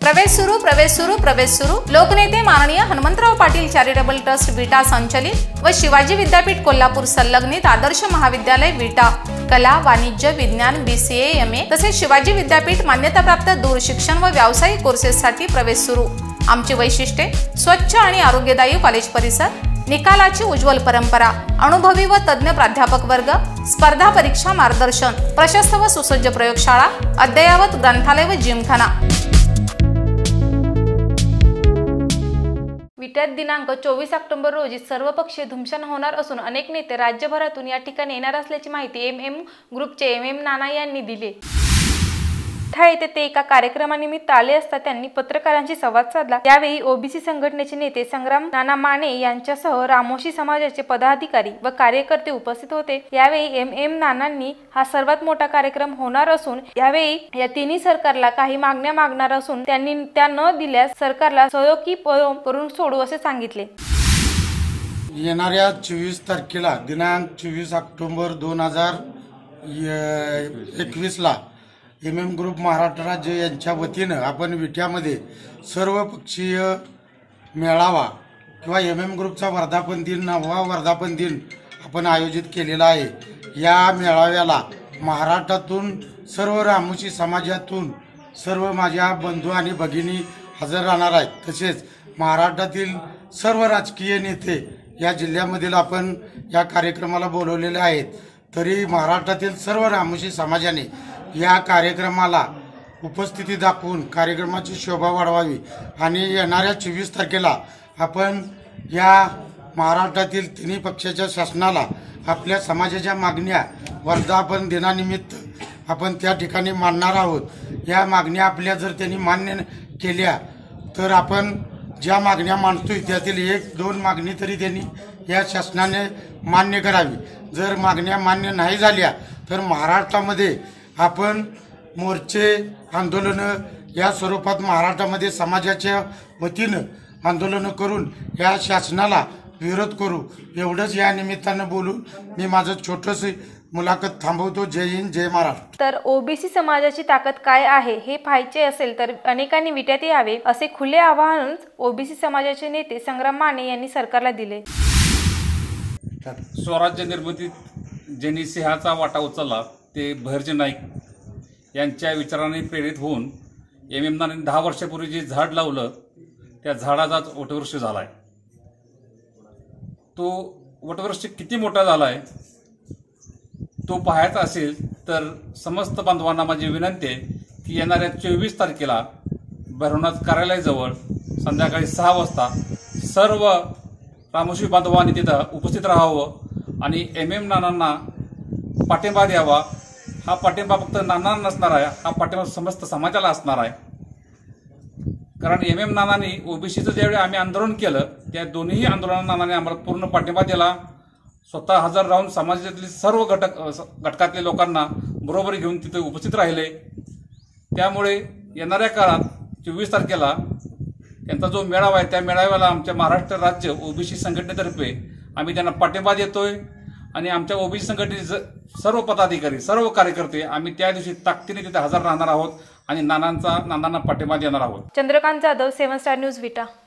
प्रवेश सुरू लोकनेते माननीय हनुमंतराव पाटील चॅरिटेबल ट्रस्ट विटा संचलित व शिवाजी विद्यापीठ कोल्हापूर संलग्नित आदर्श महाविद्यालय विटा कला वाणिज्य विज्ञान BCA MA तसेच शिवाजी विद्यापीठ मान्यताप्राप्त दूर शिक्षण व व्यावसायिक कोर्सेससाठी प्रवेश सुरू। आमची वैशिष्ट्ये स्वच्छ आणि आरोग्यदायी कॉलेज परिसर, निकालाची उज्ज्वल परंपरा, अनुभवी व तज्ञ प्राध्यापक वर्ग, स्पर्धा परीक्षा मार्गदर्शन, प्रशस्त व सुसज्ज प्रयोगशाळा, अद्ययावत ग्रंथालय व जिमखाना। विट्यात दिनांक 24 ऑक्टोबर रोजी सर्वपक्षीय धुमशान होणार असून अनेक नेते राज्यभरातून या ठिकाणी येणार असल्याची माहिती MM ग्रुपचे MM नाना यांनी दिली। येथे ते एका कार्यक्रमानिमित्त आले असता त्यांनी पत्रकारांशी संवाद साधला। यावेळी OBC संघटनेचे नेते संग्राम नाना माने यांच्यासह रामोशी समाजाचे पदाधिकारी व कार्यकर्ते उपस्थित होते। यावेळी MM नानांनी हा सर्वात मोठा कार्यक्रम होणार असून यावेळी या तिन्ही सरकारला काही मागण्या मागणार असून त्यांनी त्या न दिल्यास सरकारला सहयोगी करून सोडू असे सांगितले। येणाऱ्या 24 तारखेला दिनांक 24 ऑक्टोबर 2021 ला MM ग्रुप महाराष्ट्र राज्य यांच्या वतीनं आपण विट्यामध्ये सर्वपक्षीय मेळावा किंवा MM ग्रुपचा वर्धापन दिन 9वा वर्धापन दिन आपण आयोजित केलेला आहे। या मेळाव्याला महाराष्ट्रातून सर्व रामोशी समाजातून सर्व माझ्या बंधू आणि भगिनी हजर राहणार आहेत। तसेच महाराष्ट्रातील सर्व राजकीय नेते या जिल्ह्यामधील आपण या कार्यक्रमाला बोलवलेले आहेत। तरी महाराष्ट्रातील सर्व रामोशी समाजाने या कार्यक्रमाला उपस्थिती दाखवून कार्यक्रमाची शोभा वाढवावी आणि येणाऱ्या 24 तारखेला आपण या महाराष्ट्रातील तिन्ही पक्षाच्या शासनाला आपल्या समाजाच्या मागण्या वर्धापन दिनानिमित्त आपण त्या ठिकाणी मांडणार आहोत। या मागण्या आपल्या जर त्यांनी मान्य केल्या तर आपण ज्या मागण्या मांडतोय त्यातील 1-2 मागणी तरी त्यांनी या शासनाने मान्य करावी। जर मागण्या मान्य नाही झाल्या तर महाराष्ट्रामध्ये आपण मोर्चे आंदोलन या स्वरूपात महाराष्ट्रामध्ये समाजाच्या वतीनं आंदोलन करून या शासनाला विरोध करू। एवढंच या निमित्तानं बोलून मी माझं छोटंसं मुलाखत थांबवतो। जय हिंद, जय महाराष्ट्र। तर OBC समाजाची ताकद काय आहे हे पाहायचे असेल तर अनेकांनी विट्यात यावे असे खुले आवाहन OBC समाजाचे नेते संग्राम माने यांनी सरकारला दिले। स्वराज्य निर्मितीत ज्यांनी सिंहाचा वाटा उचलला ते भैरजी नाईक यांच्या विचारांनी प्रेरित होऊन MM नानांनी 10 वर्षापूर्वी जे झाड लावलं त्या झाडाचाच वटवृक्ष झालाय। तो वटवृक्ष किती मोठा झालाय तो पाहायचा असेल तर समस्त बांधवांना माझी विनंती आहे की येणाऱ्या 24 तारखेला भैरवनाथ कार्यालयाजवळ संध्याकाळी 6 वाजता सर्व रामोशी बांधवांनी तिथं उपस्थित राहावं आणि MM नानांना पाठिंबा द्यावा। हा पाठिंबा फक्त नानांना नसणार आहे, हा पाठिंबा समस्त समाजाला असणार आहे। कारण MM नानांनी OBCचं ज्यावेळी आम्ही आंदोलन केलं त्या दोन्ही आंदोलनांना नानांनी आम्हाला पूर्ण पाठिंबा दिला। स्वतः हजर राहून समाजातील सर्व घटकातल्या लोकांना बरोबर घेऊन तिथे उपस्थित राहिले। त्यामुळे येणाऱ्या काळात 24 तारखेला त्यांचा जो मेळावा आहे त्या मेळाव्याला आमच्या महाराष्ट्र राज्य OBC संघटनेतर्फे आम्ही त्यांना पाठिंबा देतोय आणि आमच्या OBC संघटनेचे सर्व पदाधिकारी सर्व कार्यकर्ते आम्ही त्या दिवशी ताकदीने तिथे हजर राहणार आहोत आणि नानांना पाठिंबा देणार आहोत। चंद्रकांत जाधव, 7 स्टार न्यूज, विटा।